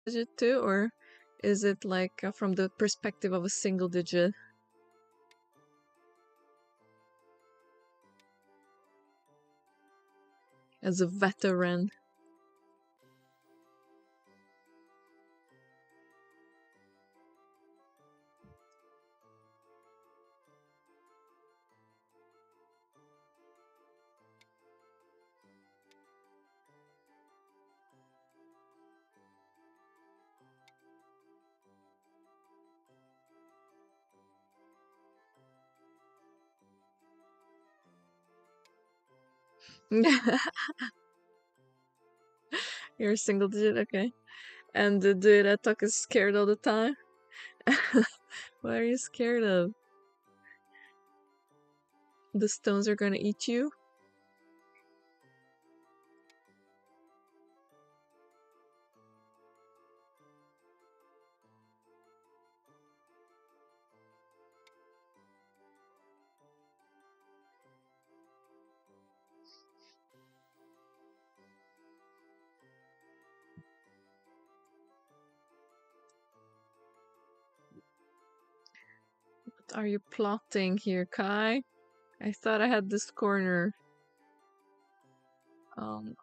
digit too, or is it like from the perspective of a single digit? As a veteran. You're a single digit, okay. And the dude that talk is scared all the time. What are you scared of? The stones are gonna eat you? What are you plotting here, Kai? I thought I had this corner. Um,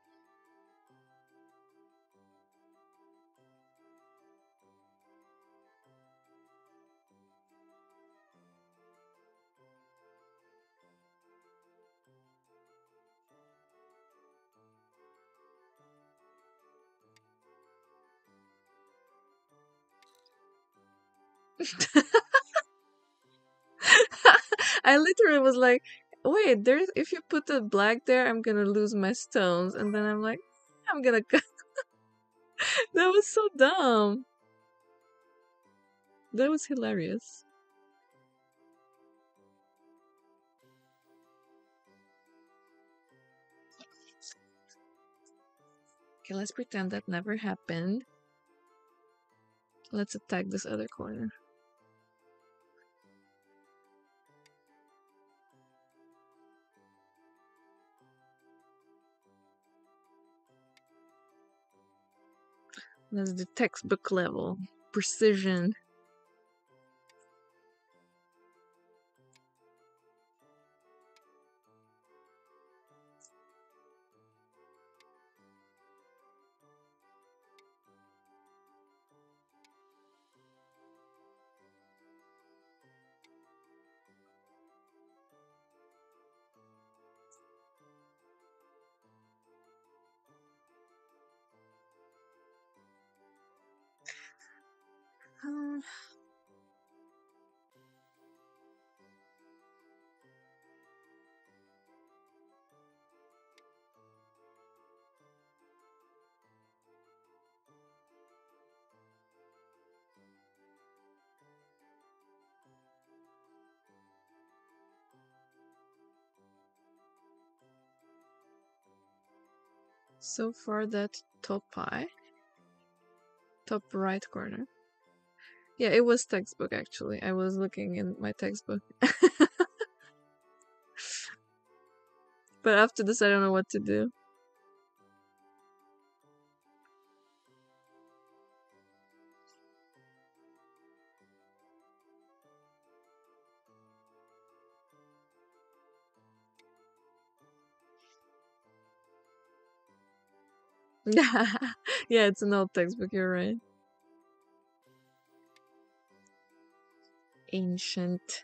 I literally was like, wait, there's if you put the black there, I'm gonna lose my stones. And then I'm like, I'm gonna that was so dumb. That was hilarious. Okay, let's pretend that never happened. Let's attack this other corner. That's the textbook level. Precision. So far, that top right corner. Yeah, it was textbook actually. I was looking in my textbook. But after this, I don't know what to do. Yeah, it's an old textbook, you're right. Ancient.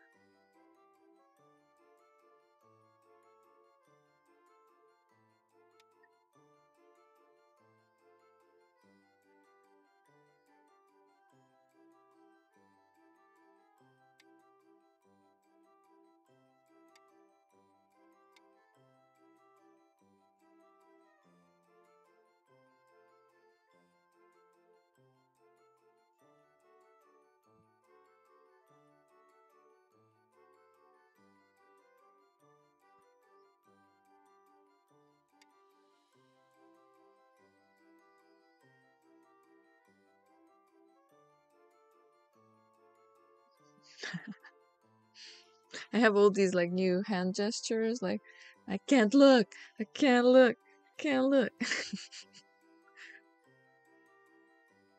I have all these like new hand gestures, like I can't look, I can't look, I can't look.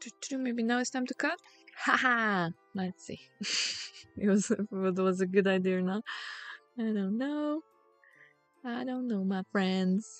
Maybe now it's time to cut. Haha. Let's see. It was a good idea or not. I don't know. I don't know, my friends.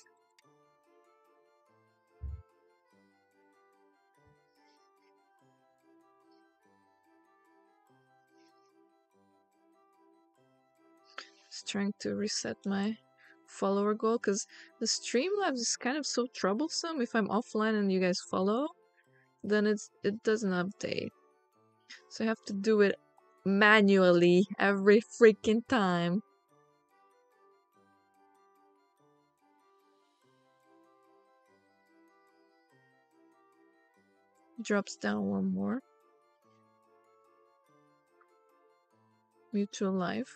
Just trying to reset my follower goal because the Streamlabs is kind of so troublesome. If I'm offline and you guys follow, then it doesn't update. So I have to do it manually every freaking time. Drops down one more. Mutual life.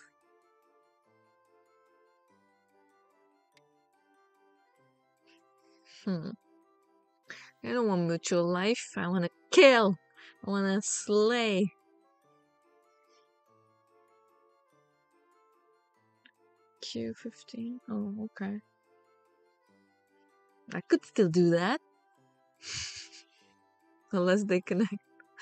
I don't want mutual life. I want to kill. I want to slay. Q15. Oh, okay. I could still do that. Unless they connect.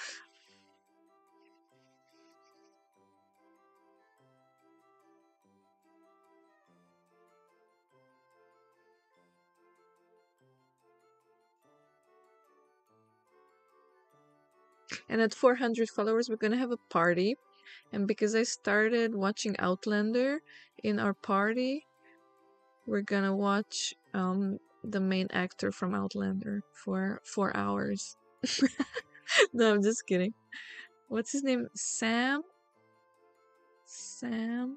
And at 400 followers, we're gonna have a party. And because I started watching Outlander in our party, we're gonna watch the main actor from Outlander for 4 hours. No, I'm just kidding. What's his name? Sam? Sam?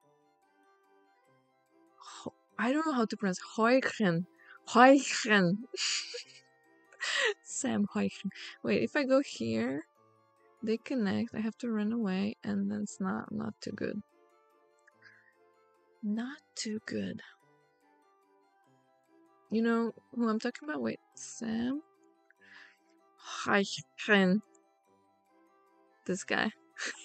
I don't know how to pronounce Huygen. Huygen. Sam Huygen. Wait, if I go here, they connect. I have to run away, and that's not too good. Not too good. You know who I'm talking about? Wait, Sam Huygen. This guy.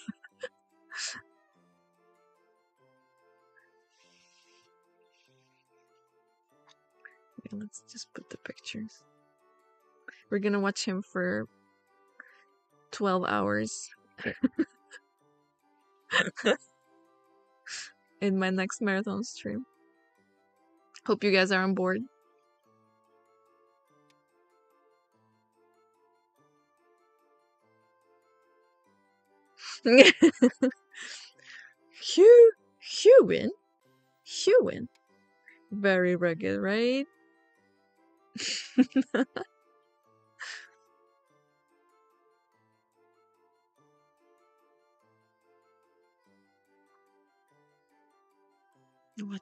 Yeah, let's just put the pictures. We're gonna watch him for 12 hours in my next marathon stream. Hope you guys are on board. Human? Very rugged, right? What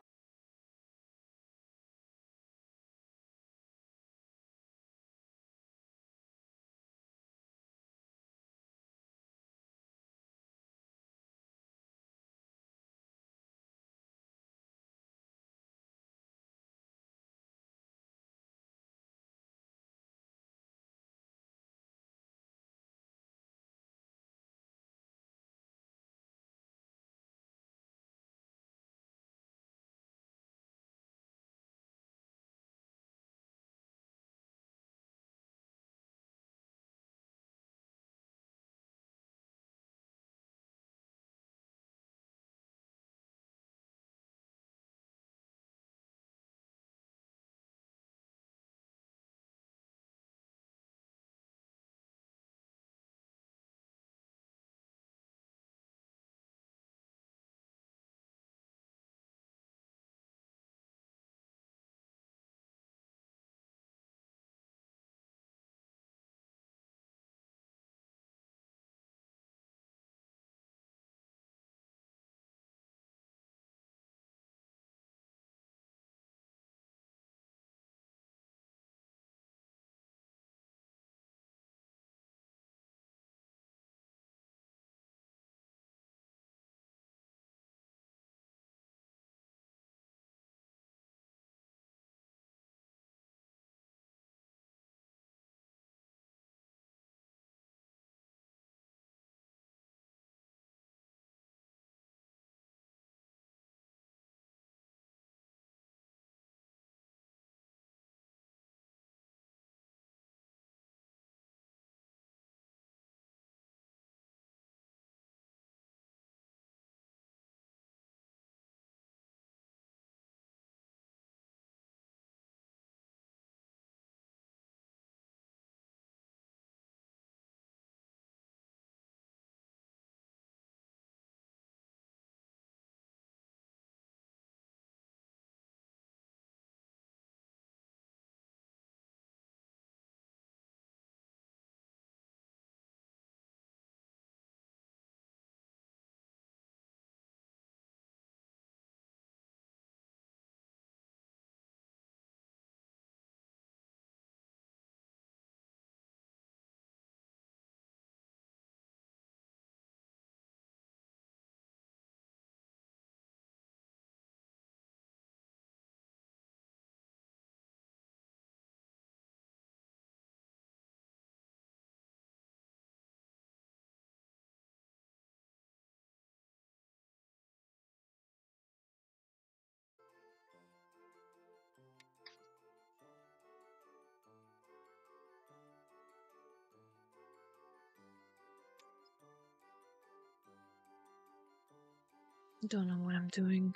Don't know what I'm doing.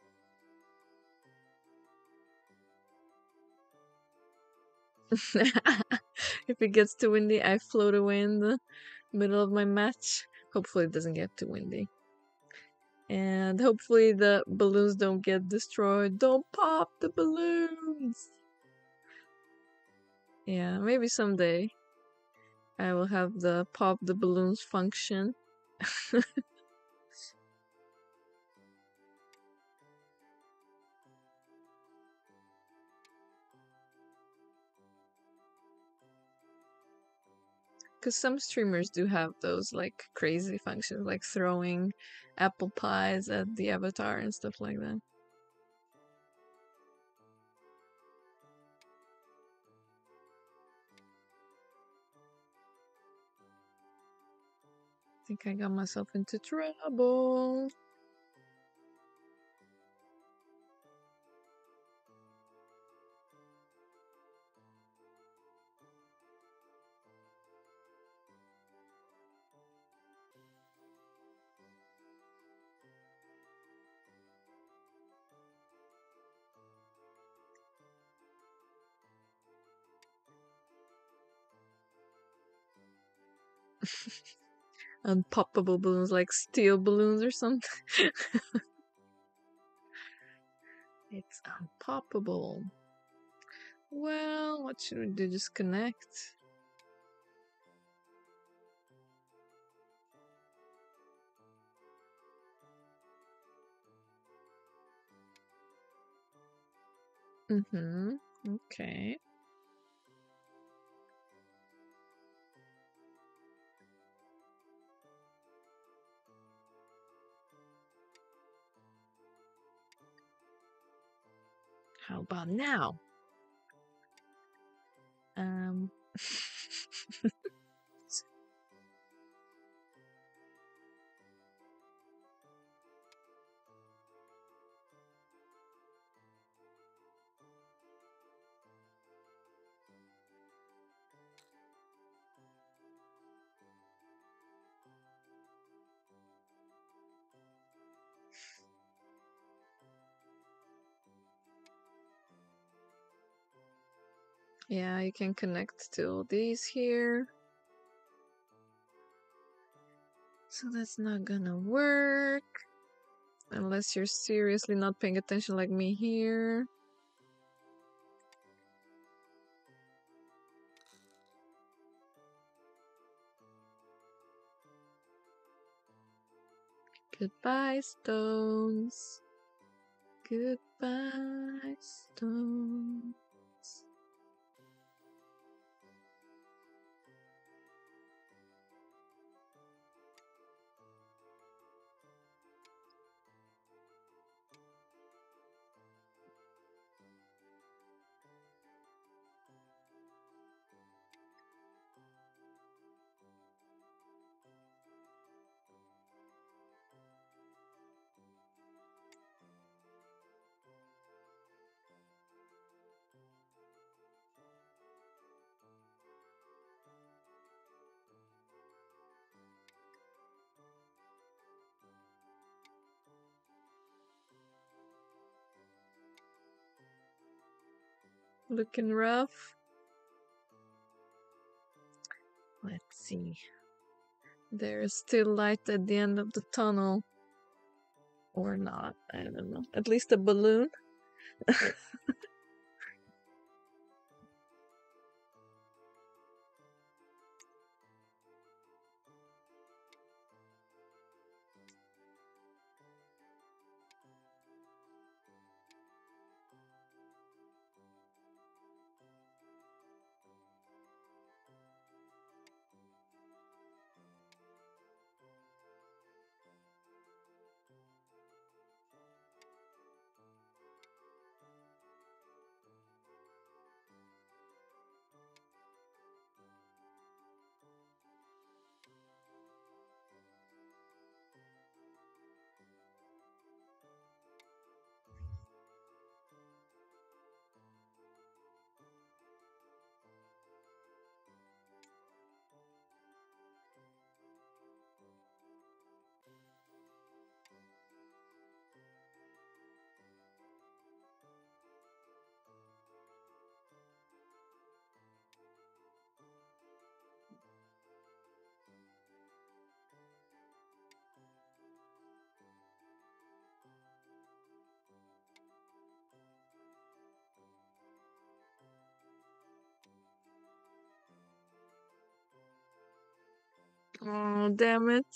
If it gets too windy, I float away in the middle of my match. Hopefully it doesn't get too windy. And hopefully the balloons don't get destroyed. Don't pop the balloons! Yeah, maybe someday I will have the pop the balloons function. Because some streamers do have those like crazy functions, like throwing apple pies at the avatar and stuff like that. I think I got myself into trouble. Unpoppable balloons, like steel balloons or something. It's unpoppable. Well, what should we do? Just connect? Mm-hmm. Okay. How about now? Yeah, you can connect to all these here. So that's not gonna work. Unless you're seriously not paying attention like me here. Goodbye, stones. Goodbye, stones. Looking rough. Let's see. There's still light at the end of the tunnel. Or not, I don't know. At least a balloon. Oh, damn it.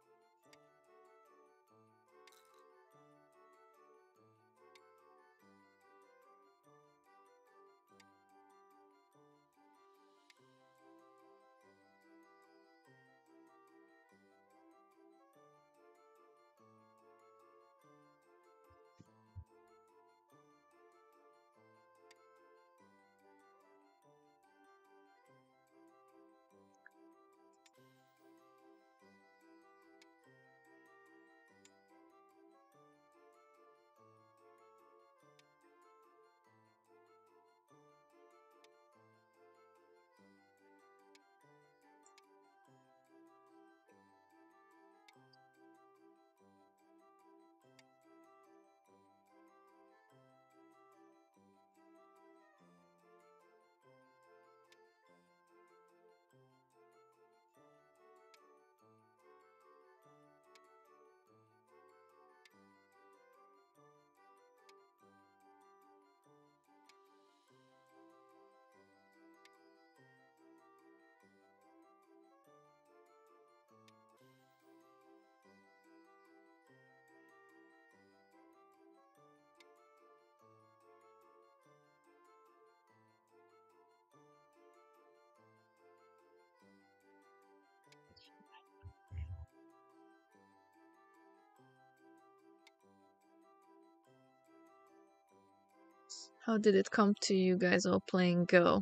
How did it come to you guys all playing Go?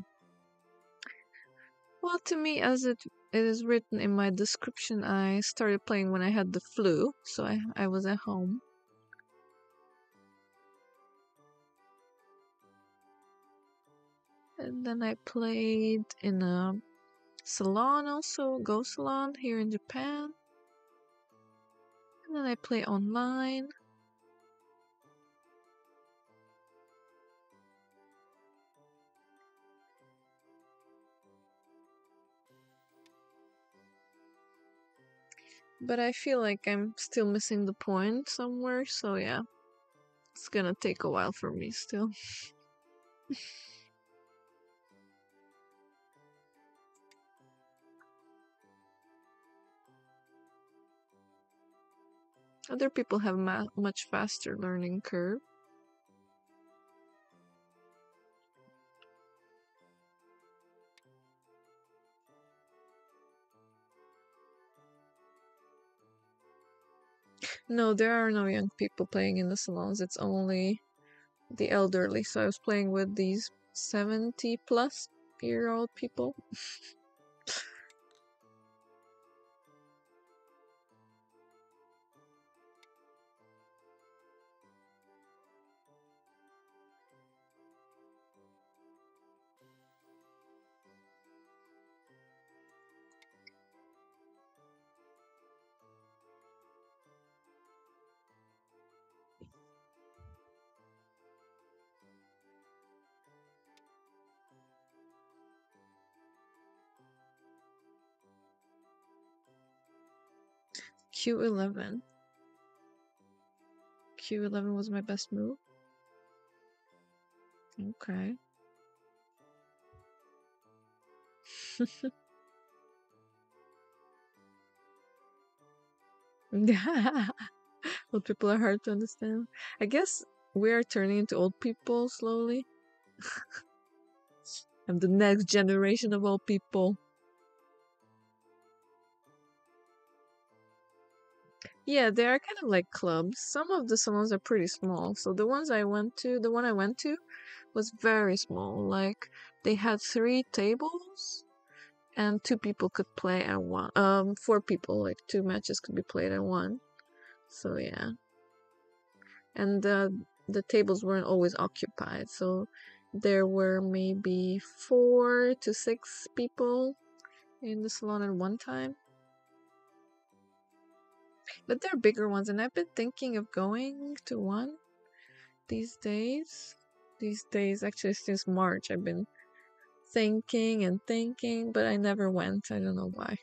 Well, to me, as it is written in my description, I started playing when I had the flu, so I was at home. And then I played in a salon also, Go Salon here in Japan. And then I play online. But I feel like I'm still missing the point somewhere, so yeah. It's gonna take a while for me still. Other people have much faster learning curve. No, there are no young people playing in the salons. It's only the elderly. So I was playing with these 70-plus-year-old people. Q11. Q11 was my best move. Okay. Old people are hard to understand. I guess we are turning into old people slowly. I'm the next generation of old people. Yeah, they are kind of like clubs. Some of the salons are pretty small. So the one I went to was very small. Like they had 3 tables and 2 people could play at one. 4 people, like 2 matches could be played at one. So yeah. And the tables weren't always occupied. So there were maybe 4 to 6 people in the salon at one time. But they're bigger ones, and I've been thinking of going to one these days. Actually, since March, I've been thinking, but I never went. I don't know why.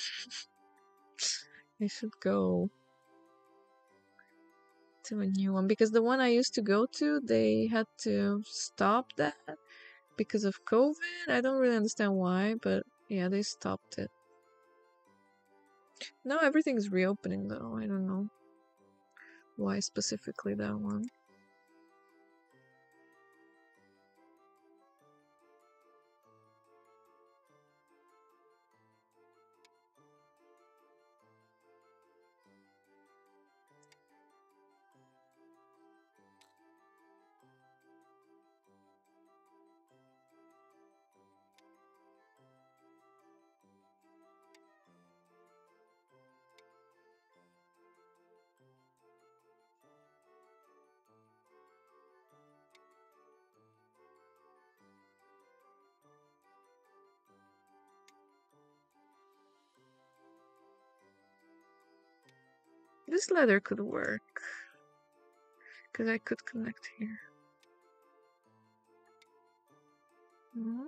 I should go to a new one because the one I used to go to, they had to stop that because of COVID. I don't really understand why, but yeah, they stopped it. Now everything's reopening though. I don't know why specifically that one. This ladder could work. Because I could connect here. Mhm.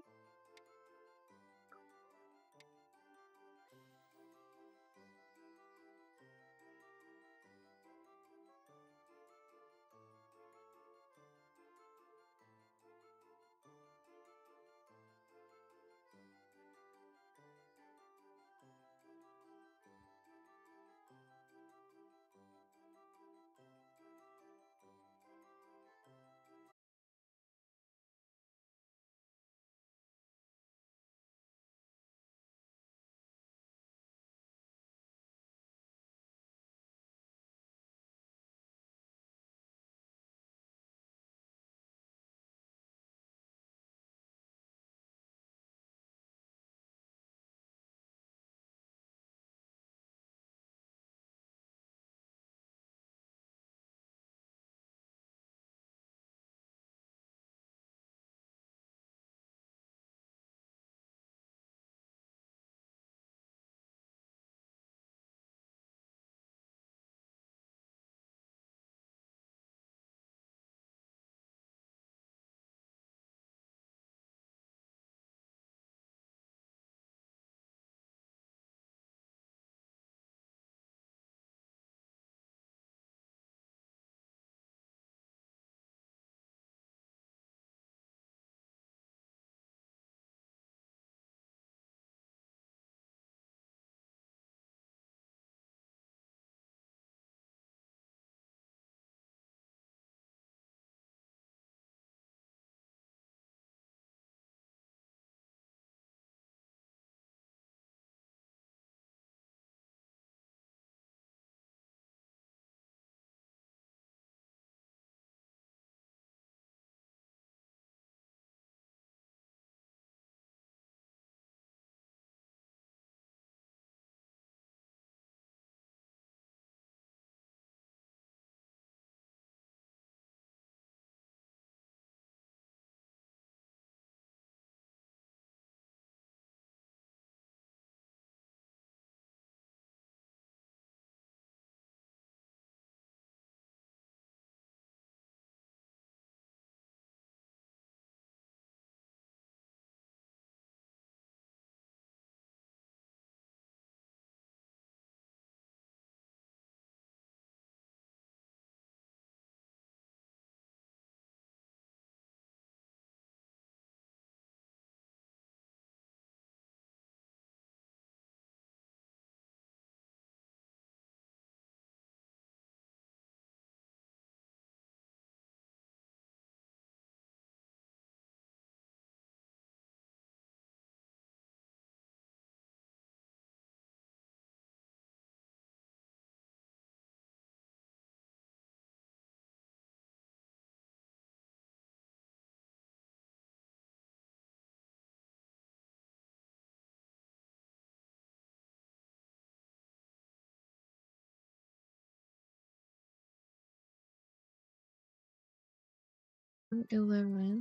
P11,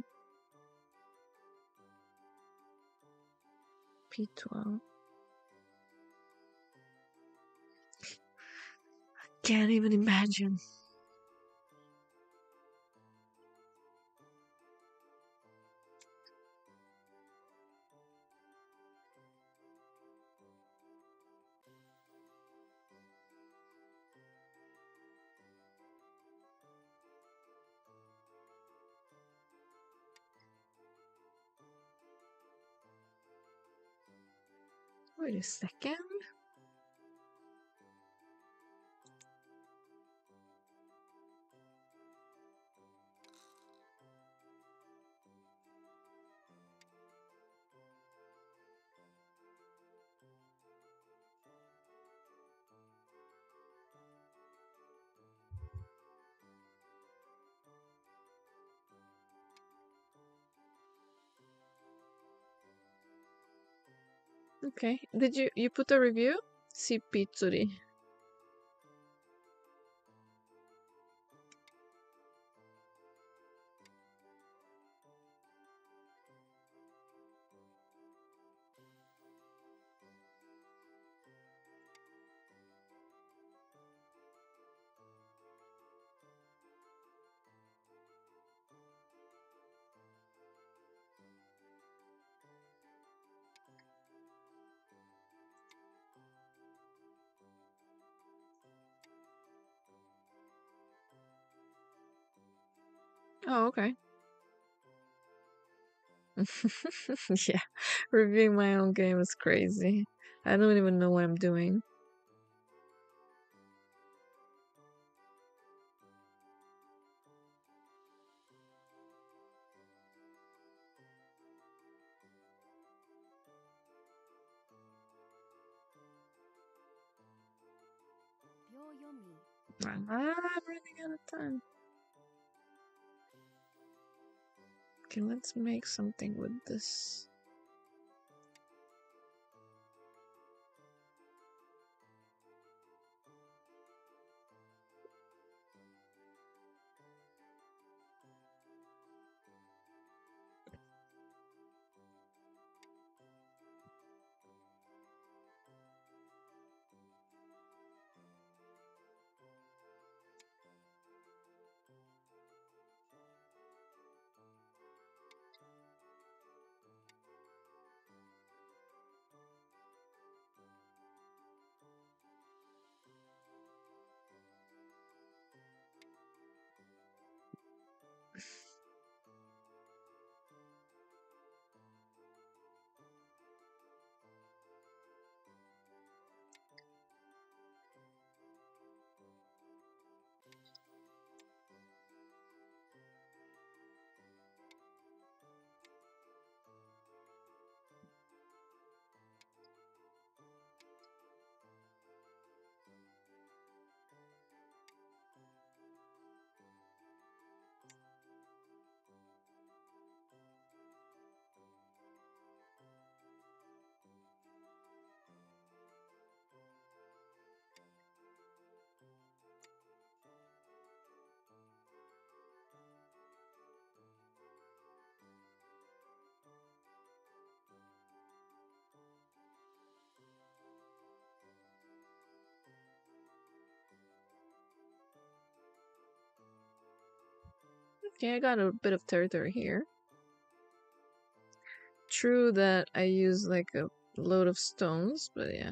P12. Can't even imagine. Wait a second. Okay. Did you put a review? Si Pizzuri. Oh, okay. Yeah, reviewing my own game is crazy. I don't even know what I'm doing. I'm running out of time. Okay, let's make something with this. Okay, I got a bit of territory here. True that I use like a load of stones, but yeah.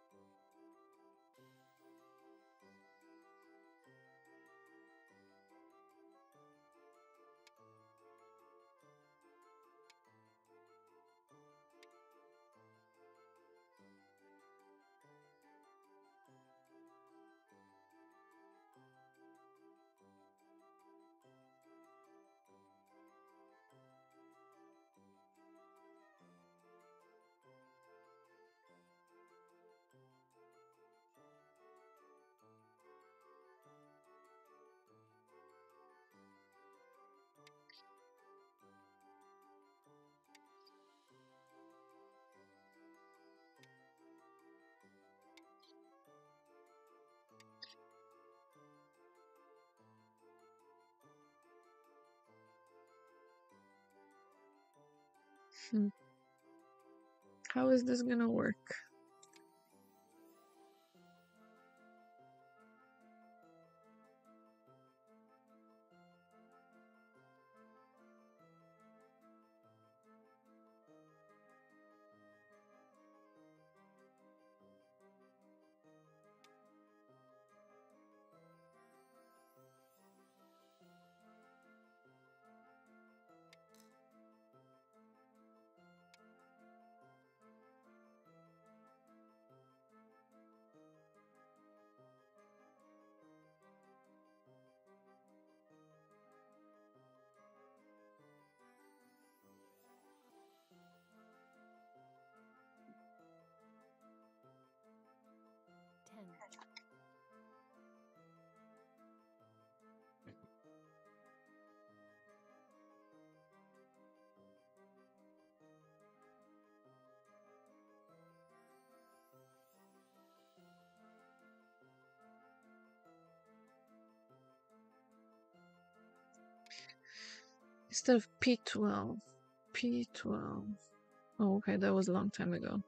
Hmm. How is this gonna work? Instead of P12. P12. Oh, okay, that was a long time ago.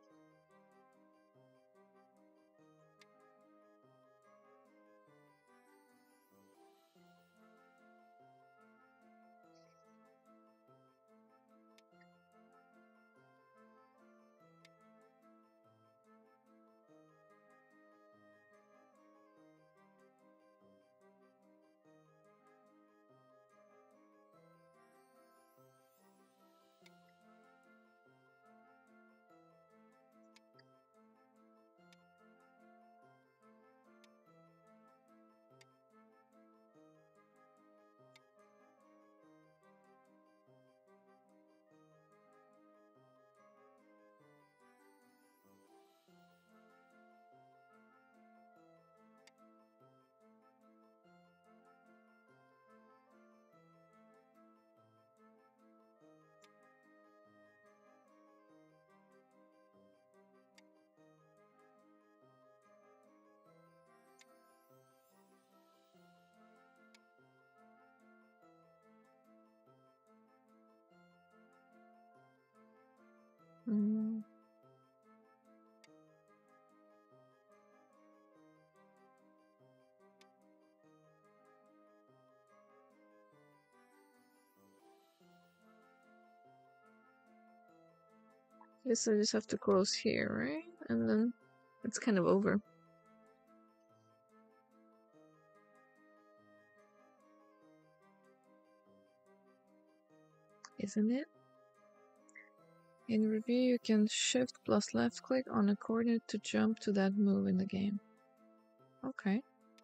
Mm. Guess I just have to close here, right? And then it's kind of over. Isn't it? In review, you can shift plus left click on a coordinate to jump to that move in the game. Okay.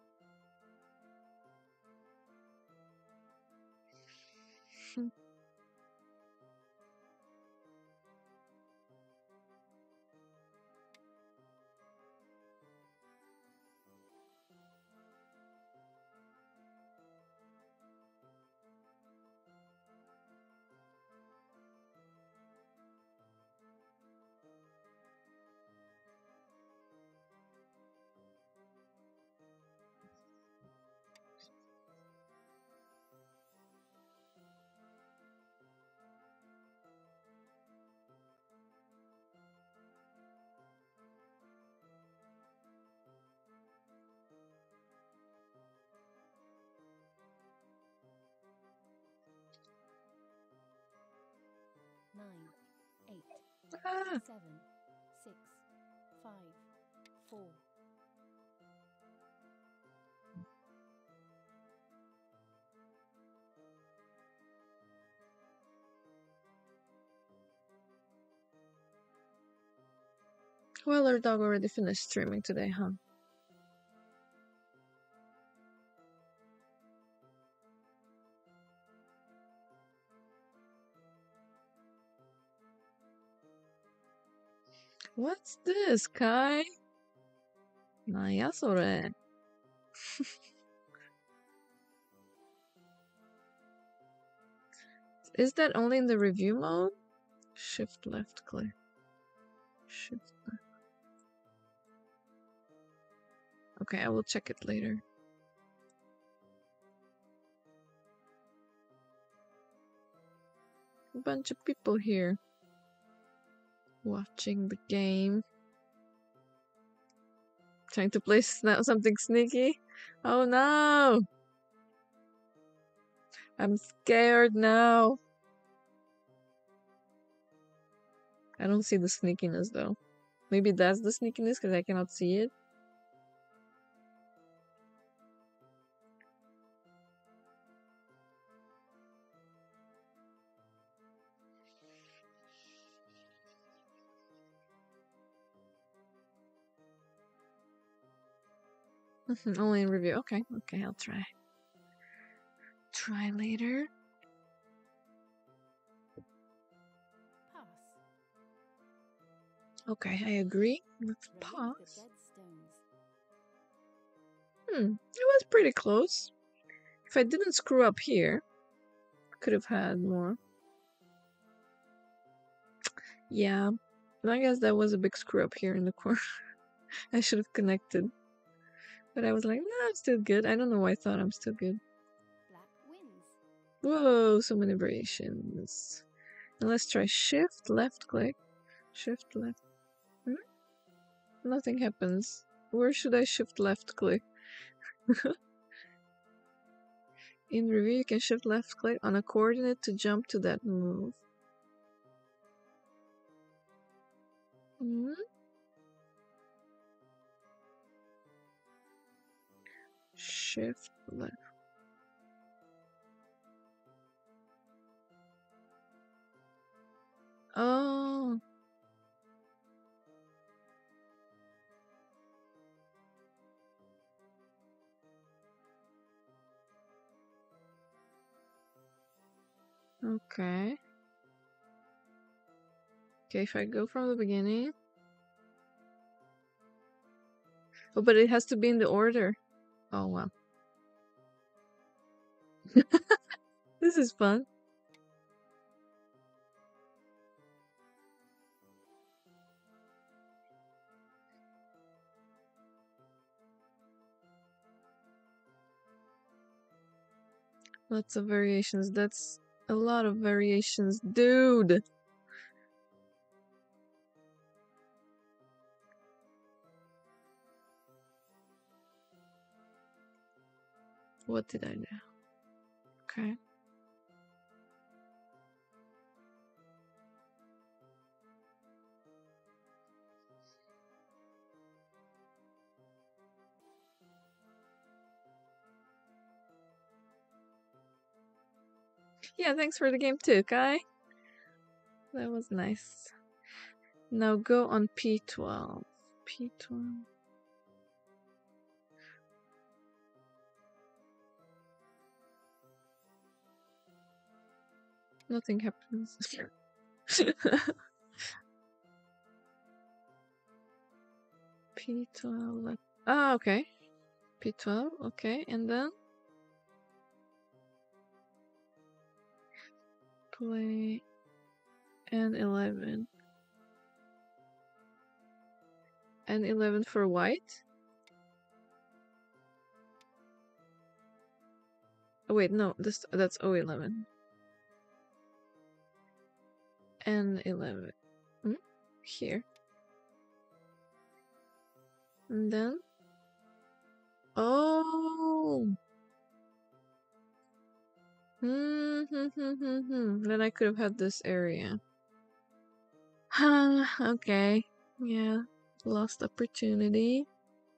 Nine, 8, Ah! 7, 6, 5, 4. Well, our dog already finished streaming today, huh? What's this, Kai? Nayasore. Is that only in the review mode? Shift left click. Shift left. Okay, I will check it later. A bunch of people here watching the game. Trying to play something sneaky. Oh no! I'm scared now. I don't see the sneakiness though. Maybe that's the sneakiness because I cannot see it. Only in review. Okay, okay, I'll try. Try later. Pass. Okay, I agree. Let's Remove the pause. dead stones. It was pretty close. If I didn't screw up here, could have had more. Yeah, I guess that was a big screw up here in the corner. I should have connected. But I was like, no, I'm still good. I don't know why I thought I'm still good. Black wins. Whoa, so many variations. And let's try shift, left click. Shift, left. Nothing happens. Where should I shift left click? In review, you can shift left click on a coordinate to jump to that move. Shift left. Oh. Okay. Okay, if I go from the beginning. Oh, but it has to be in the order. Oh, wow. This is fun. Lots of variations. That's a lot of variations, dude. What did I do? Okay. Yeah, thanks for the game too, Kai. That was nice. Now go on P12. P12. Nothing happens. P12. Ah, okay. P12, okay, and then play N11. N11 for white. Oh wait, no, that's O11. N11. Here. And then oh. Then I could have had this area. Okay. Yeah. Lost opportunity.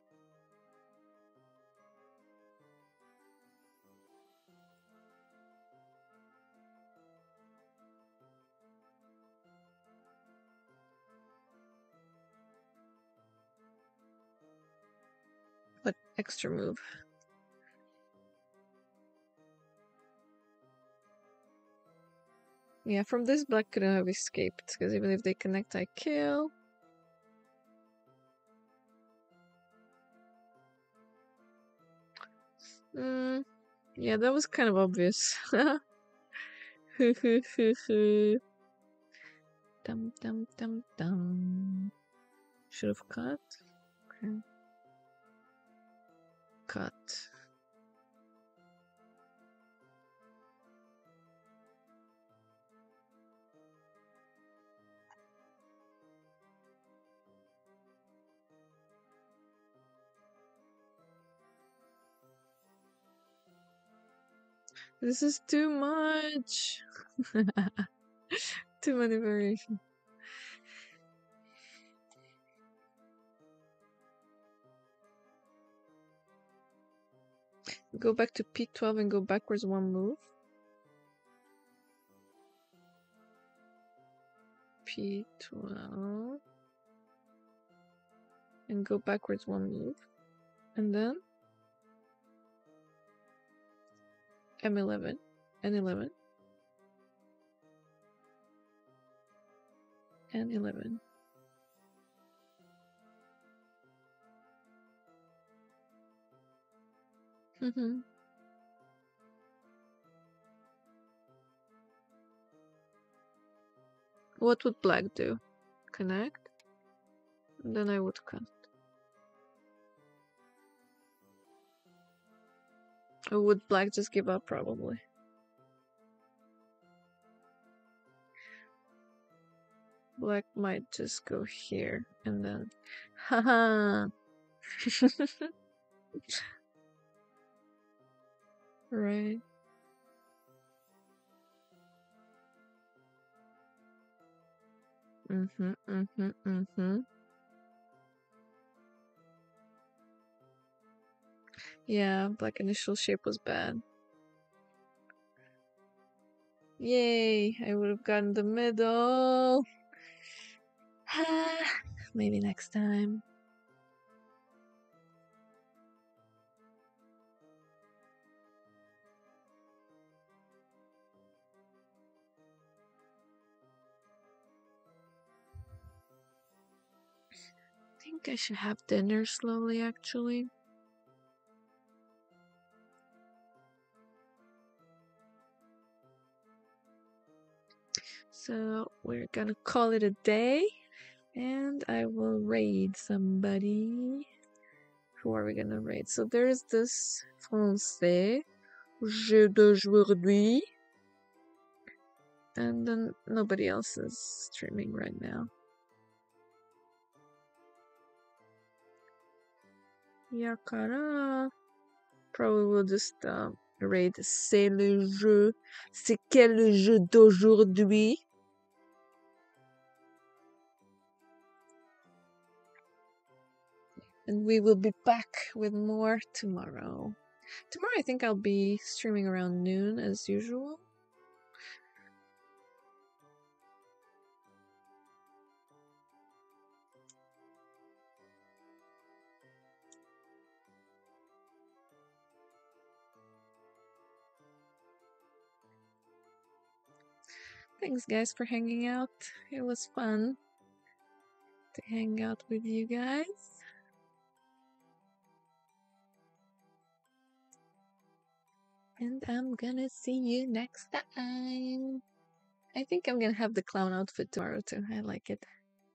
What extra move? Yeah, from this black couldn't have escaped, because even if they connect, I kill. Yeah, that was kind of obvious. Dum dum dum dum. Should have cut. Okay. Cut. This is too much. Too many variations. Go back to P12 and go backwards one move. P12 and go backwards one move, and then M11 and 11 and 11. What would black do? Connect? And then I would cut. Or would black just give up? Probably. Black might just go here and then haha. Right. Yeah, black initial shape was bad. Yay, I would have gotten the middle. Maybe next time. I think I should have dinner slowly, actually. So we're gonna call it a day, and I will raid somebody. Who are we gonna raid? So there's this français, jeu d'aujourd'hui, and then nobody else is streaming right now. Yakara. Probably we'll just raid c'est le jeu. C'est quel jeu d'aujourd'hui? And we will be back with more tomorrow. Tomorrow I think I'll be streaming around noon as usual. Thanks guys for hanging out. It was fun to hang out with you guys. And I'm gonna see you next time. I think I'm gonna have the clown outfit tomorrow too. I like it.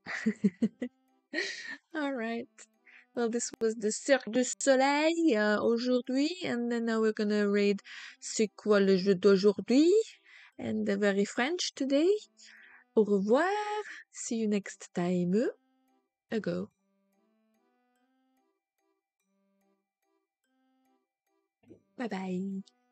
Alright. Well, this was the Cirque du Soleil aujourd'hui, and then now we're gonna raid C'est quoi le jeu d'aujourd'hui? And the very French today. Au revoir. See you next time. Ago. Bye bye.